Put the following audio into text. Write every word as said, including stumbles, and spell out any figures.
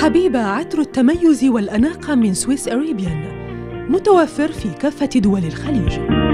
حبيبة، عطر التميز والأناقة من سويس أريبيان، متوفر في كافة دول الخليج.